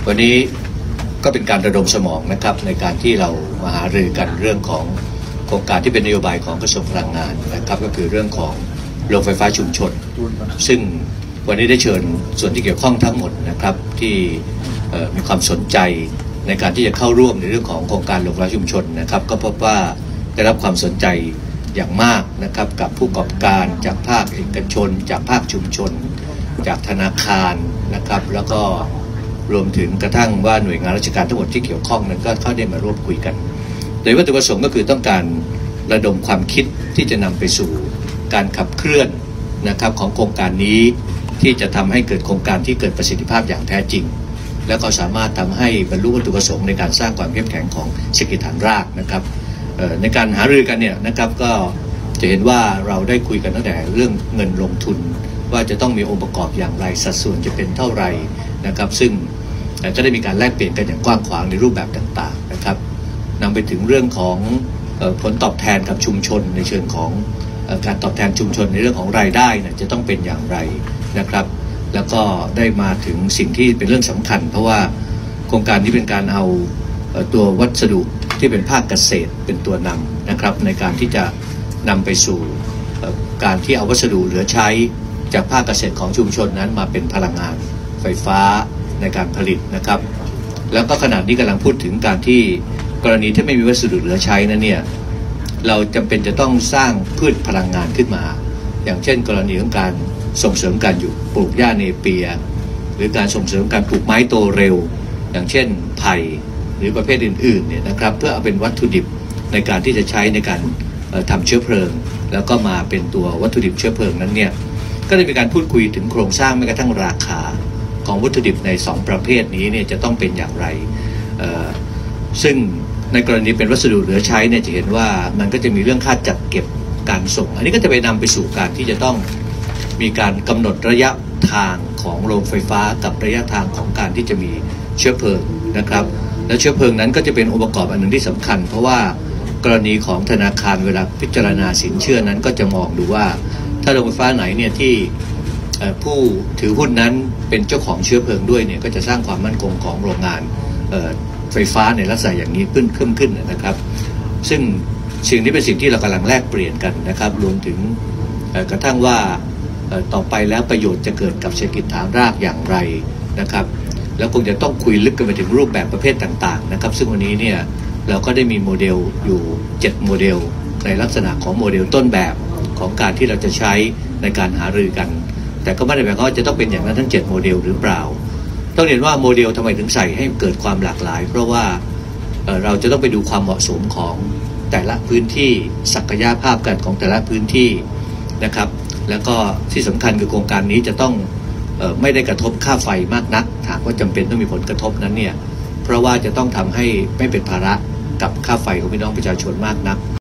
วันนี้ก็เป็นการระดมสมองนะครับในการที่เรามาหารือกันเรื่องของโครงการที่เป็นนโยบายของกระทรวงพลังงานนะครับก็คือเรื่องของโรงไฟฟ้าชุมชนซึ่งวันนี้ได้เชิญส่วนที่เกี่ยวข้องทั้งหมดนะครับที่มีความสนใจในการที่จะเข้าร่วมในเรื่องของโครงการโรงไฟฟ้าชุมชนนะครับก็พบว่าได้รับความสนใจอย่างมากนะครับกับผู้ประกอบการจากภาคเอกชนจากภาคชุมชนจากธนาคารนะครับแล้วก็รวมถึงกระทั่งว่าหน่วยงานราชการทั้งหมดที่เกี่ยวข้องนั้นก็เข้าได้มาร่วมคุยกันโดยวัตถุประสงค์ก็คือต้องการระดมความคิดที่จะนำไปสู่การขับเคลื่อนนะครับของโครงการนี้ที่จะทำให้เกิดโครงการที่เกิดประสิทธิภาพอย่างแท้จริงและก็สามารถทำให้บรรลุวัตถุประสงค์ในการสร้างความเข้มแข็งของเศรษฐกิจฐานรากนะครับในการหารือกันเนี่ยนะครับก็จะเห็นว่าเราได้คุยกันตั้งแต่เรื่องเงินลงทุนว่าจะต้องมีองค์ประกอบอย่างไรสัดส่วนจะเป็นเท่าไหร่นะครับซึ่งก็ได้มีการแลกเปลี่ยนกันอย่างกว้างขวางในรูปแบบต่างๆนะครับนำไปถึงเรื่องของผลตอบแทนกับชุมชนในเชิงของการตอบแทนชุมชนในเรื่องของรายได้เนี่ยจะต้องเป็นอย่างไรนะครับแล้วก็ได้มาถึงสิ่งที่เป็นเรื่องสำคัญเพราะว่าโครงการนี้เป็นการเอาตัววัสดุที่เป็นภาคเกษตรเป็นตัวนำนะครับในการที่จะนำไปสู่การที่เอาวัสดุเหลือใช้จากภาคเกษตรของชุมชนนั้นมาเป็นพลังงานไฟฟ้าในการผลิตนะครับแล้วก็ขณะนี้กำลังพูดถึงการที่กรณีที่ไม่มีวัสดุเหลือใช้นั้นเนี่ยเราจำเป็นจะต้องสร้างพืชพลังงานขึ้นมาอย่างเช่นกรณีของการส่งเสริมการปลูกหญ้าเนเปียหรือการส่งเสริมการปลูกไม้โตเร็วอย่างเช่นไผ่หรือประเภทอื่นๆเนี่ยนะครับเพื่อเอาเป็นวัตถุดิบในการที่จะใช้ในการทำเชื้อเพลิงแล้วก็มาเป็นตัววัตถุดิบเชื้อเพลิงนั้นเนี่ยก็ได้มีการพูดคุยถึงโครงสร้างแม้กระทั่งราคาของวัตถุดิบใน2ประเภทนี้เนี่ยจะต้องเป็นอย่างไรซึ่งในกรณีเป็นวัสดุเหลือใช้เนี่ยจะเห็นว่ามันก็จะมีเรื่องค่าจัดเก็บการส่งอันนี้ก็จะไปนำไปสู่การที่จะต้องมีการกำหนดระยะทางของโรงไฟฟ้ากับระยะทางของการที่จะมีเชื้อเพลิงนะครับและเชื้อเพลิงนั้นก็จะเป็นองค์ประกอบอันหนึ่งที่สำคัญเพราะว่ากรณีของธนาคารเวลาพิจารณาสินเชื่อนั้นก็จะมองดูว่าถ้าโรงไฟฟ้าไหนเนี่ยที่ผู้ถือหุ้นนั้นเป็นเจ้าของเชื้อเพลิงด้วยเนี่ยก็จะสร้างความมั่นคงของโรงงานไฟฟ้าในลักษณะอย่างนี้ขึ้นนะครับซึ่งสิ่งนี้เป็นสิ่งที่เรากำลังแลกเปลี่ยนกันนะครับรวมถึงกระทั่งว่าต่อไปแล้วประโยชน์จะเกิดกับเศรษฐกิจฐานรากอย่างไรนะครับแล้วคงจะต้องคุยลึกกันไปถึงรูปแบบประเภทต่างๆนะครับซึ่งวันนี้เนี่ยเราก็ได้มีโมเดลอยู่7โมเดลในลักษณะของโมเดลต้นแบบของการที่เราจะใช้ในการหารือกันแต่ก็ไม่ได้แปลว่าจะต้องเป็นอย่างนั้นทั้ง7โมเดลหรือเปล่าต้องเรียนว่าโมเดลทำไมถึงใส่ให้เกิดความหลากหลายเพราะว่าเราจะต้องไปดูความเหมาะสมของแต่ละพื้นที่ศักยภาพกันของแต่ละพื้นที่นะครับแล้วก็ที่สำคัญคือโครงการนี้จะต้องไม่ได้กระทบค่าไฟมากนักหากว่าจำเป็นต้องมีผลกระทบนั้นเนี่ยเพราะว่าจะต้องทำให้ไม่เป็นภาระกับค่าไฟของพี่น้องประชาชนมากนัก